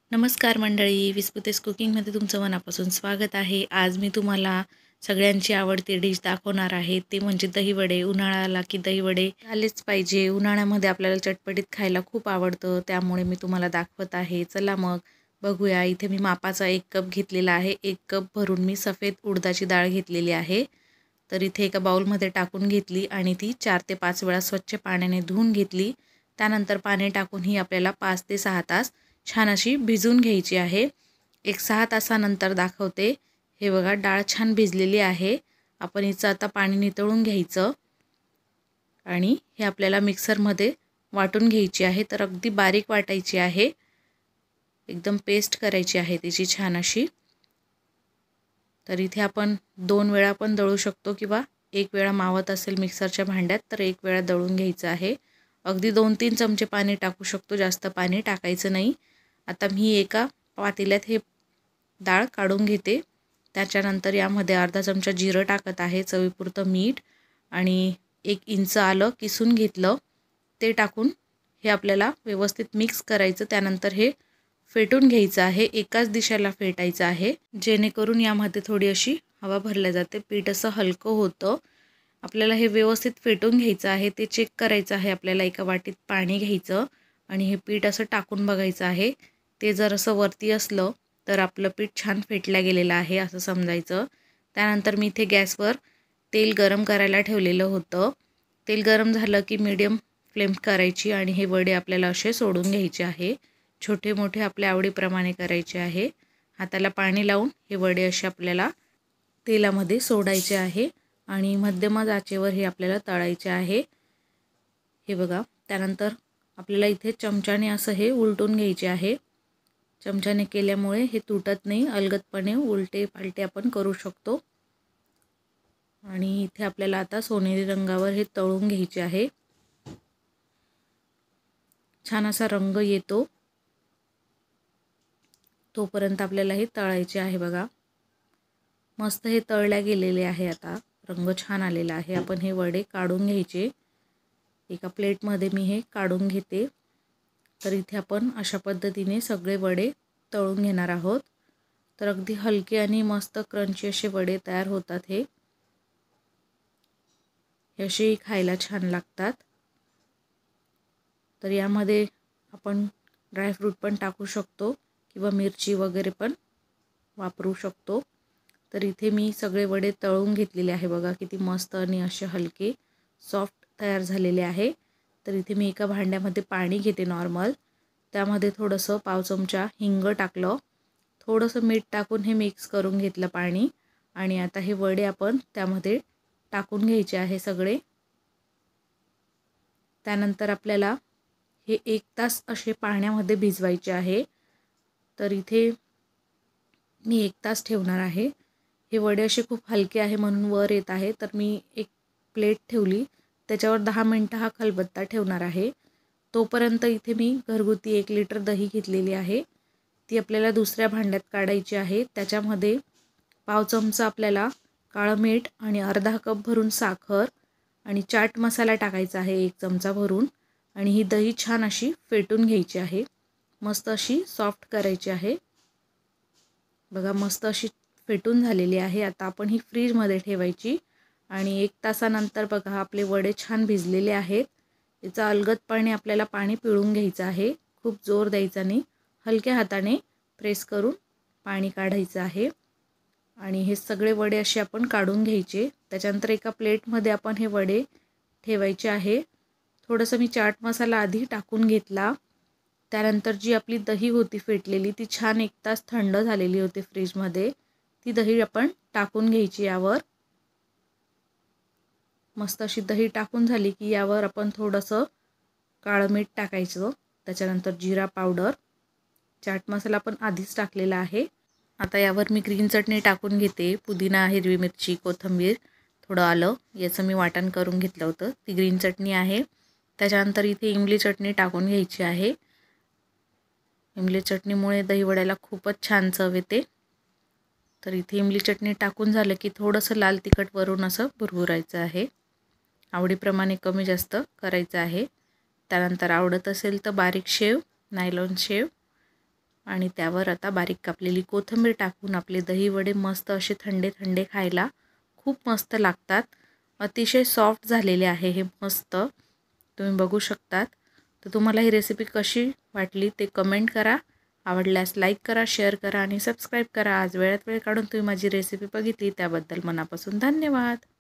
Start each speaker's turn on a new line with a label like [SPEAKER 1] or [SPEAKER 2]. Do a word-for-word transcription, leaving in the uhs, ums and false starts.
[SPEAKER 1] नमस्कार मंडळी, विस्पुतेस कुकिंगमध्ये तुमचं मनापासून स्वागत आहे। आज मी तुम्हाला सगळ्यांची आवडती डिश दाखवणार आहे, ते म्हणजे दहीवडे। उन्हाळा आला की दहीवडे आलेच पाहिजे। उन्हाळ्यामध्ये आपल्याला चटपटीत खायला खूप आवडतं, त्यामुळे मी तुम्हाला दाखवत आहे। चला मग बघूया। इथे मी मापाचा एक कप घेतलेला आहे। एक कप भरून मी सफेद उडदाची डाळ घेतलेली आहे। तर इथे एका बाउलमध्ये टाकून घेतली आणि ती चार ते पाच वेळा स्वच्छ पाण्याने धुवून घेतली। त्यानंतर पाणी टाकून ही आपल्याला पाच ते सहा तास छान अशी भिजून घ्यायची आहे। एक सहा तासानंतर दाखवते। हे बघा, डाळ छान भिजलेली आहे। आपण हिचं आता पाणी नितळून घ्यायचं आणि हे आपल्याला मिक्सरमध्ये वाटून घ्यायची आहे। तर अगदी बारीक वाटायची आहे, एकदम पेस्ट करायची आहे तिची छान अशी। तर इथे आपण दोन वेळा पण दळू शकतो किंवा एक वेळा मावत असेल मिक्सरच्या भांड्यात तर एक वेळा दळून घ्यायचं आहे। अगदी दोन तीन चमचे पाणी टाकू शकतो, जास्त पाणी टाकायचं नाही। आता मी एका पातेल्यात हे डाळ काढून घेते। त्याच्यानंतर यामध्ये अर्धा चमचा जिरं टाकत आहे, चवीपुरतं मीठ आणि एक इंच आलं किसून घेतलं ते टाकून हे आपल्याला व्यवस्थित मिक्स करायचं। त्यानंतर हे फेटून घ्यायचं आहे, एकाच दिशेला फेटायचं आहे, जेणेकरून यामध्ये थोडी अशी हवा भरल्या जाते, पीठ असं हलकं होतं। आपल्याला हे व्यवस्थित फेटून घ्यायचं आहे, ते चेक करायचं आहे आपल्याला। एका वाटीत पाणी घ्यायचं आणि हे पीठ असं टाकून बघायचं आहे। ते जर असं वरती असलं तर आपलं पीठ छान फेटलं गेलेलं आहे असं समजायचं। त्यानंतर मी इथे गॅसवर तेल गरम करायला ठेवलेलं होतं। तेल गरम झालं की मीडियम फ्लेम करायची आणि हे वडे आपल्याला असे सोडून घ्यायचे आहे। छोटे मोठे आपल्या आवडीप्रमाणे करायचे आहे। हाताला पाणी लावून हे वडे असे आपल्याला तेलामध्ये सोडायचे आहे आणि मध्यम आचेवर हे आपल्याला तळायचे आहे। हे बघा, त्यानंतर आपल्याला इथे चमच्याने असं हे उलटून घ्यायचे आहे। चमच्याने केल्यामुळे हे तुटत नाही, अलगदपणे उलटे पालटे आपण करू शकतो। आणि इथे आपल्याला आता सोनेरी रंगावर हे तळून घ्यायचे आहे। छान असा रंग येतो तोपर्यंत आपल्याला हे तळायचे आहे। बघा, मस्त हे तळल्या गेलेले आहे। आता रंग छान आलेला आहे। आपण हे वडे काढून घ्यायचे। एका प्लेटमध्ये मी हे काढून घेते। तर इथे आपण अशा पद्धतीने सगळे वडे तळून घेणार आहोत। तर अगदी हलके आणि मस्त क्रंची असे वडे तयार होतात। हे असे खायला छान लागतात। तर यामध्ये आपण ड्रायफ्रूट पण टाकू शकतो किंवा मिरची वगैरे पण वापरू शकतो। तर इथे मी सगळे वडे तळून घेतलेले आहे। बघा किती मस्त आणि असे हलके सॉफ्ट तयार झालेले आहे। तर इथे मी एका भांड्यामध्ये पाणी घेते नॉर्मल, त्यामध्ये थोडंसं पाव चमचा हिंग टाकलं, थोडंसं मीठ टाकून हे मिक्स करून घेतलं पाणी आणि आता हे वडे आपण त्यामध्ये टाकून घ्यायचे आहे सगळे। त्यानंतर आपल्याला हे एक तास असे पाण्यामध्ये भिजवायचे आहे। तर इथे मी एक तास ठेवणार आहे। हे वडे असे खूप हलके आहे म्हणून वर येत आहे। तर मी एक प्लेट ठेवली, त्याच्यावर दहा मिनटं हा खलबत्ता ठेवणार आहे। तोपर्यंत इथे मी घरगुती एक लिटर दही घेतलेली आहे, ती आपल्याला दुसऱ्या भांड्यात काढायची आहे। त्याच्यामध्ये पाव चमचा आपल्याला काळं मीठ आणि अर्धा कप भरून साखर आणि चाट मसाला टाकायचा आहे एक चमचा भरून आणि ही दही छान अशी फेटून घ्यायची आहे, मस्त अशी सॉफ्ट करायची आहे। बघा, मस्त अशी फेटून झालेली आहे। आता आपण ही फ्रीजमध्ये ठेवायची आणि एक तासानंतर बघा आपले वडे छान भिजलेले आहेत। याचा अलगदपणे आपल्याला पाणी पिळून घ्यायचं आहे, खूप जोर द्यायचा नाही, हलक्या हाताने प्रेस करून पाणी काढायचं आहे। आणि हे सगळे वडे असे आपण काढून घ्यायचे। त्याच्यानंतर एका प्लेटमध्ये आपण हे वडे ठेवायचे आहे। थोडंसं मी चाट मसाला आधी टाकून घेतला। त्यानंतर जी आपली दही होती फेटलेली, ती छान एक तास थंड झालेली होती फ्रीजमध्ये, ती दही आपण टाकून घ्यायची यावर। मस्त अशी दही टाकून झाली की यावर आपण थोडंसं काळं मीठ टाकायचं, त्याच्यानंतर जिरा पावडर, चाट मसाला पण आधीच टाकलेला आहे। आता यावर मी ग्रीन चटणी टाकून घेते, पुदिना, हिरवी मिरची, कोथिंबीर, थोडं आलं, याचं मी वाटण करून घेतलं होतं, ती ग्रीन चटणी आहे। त्याच्यानंतर इथे इमली चटणी टाकून घ्यायची आहे। इमली चटणीमुळे दहीवड्याला खूपच छान चव येते। तर इथे इमली चटणी टाकून झालं की थोडंसं लाल तिखट वरून असं भुरभुरायचं आहे, आवडीप्रमाणे कमी जास्त करायचं आहे। त्यानंतर आवडत असेल तर बारीक शेव, नायलॉन शेव आणि त्यावर आता बारीक कापलेली कोथिंबीर टाकून आपले दहीवडे मस्त असे थंडे थंडे खायला खूप मस्त लागतात. अतिशय सॉफ्ट झालेले आहे हे मस्त, तुम्ही बघू शकतात. तर तुम्हाला ही रेसिपी कशी वाटली ते कमेंट करा. आवडल्यास लाईक करा, शेअर करा आणि सबस्क्राईब करा. आज वेळात वेळ काढून तुम्ही माझी रेसिपी बघितली त्याबद्दल मनापासून धन्यवाद.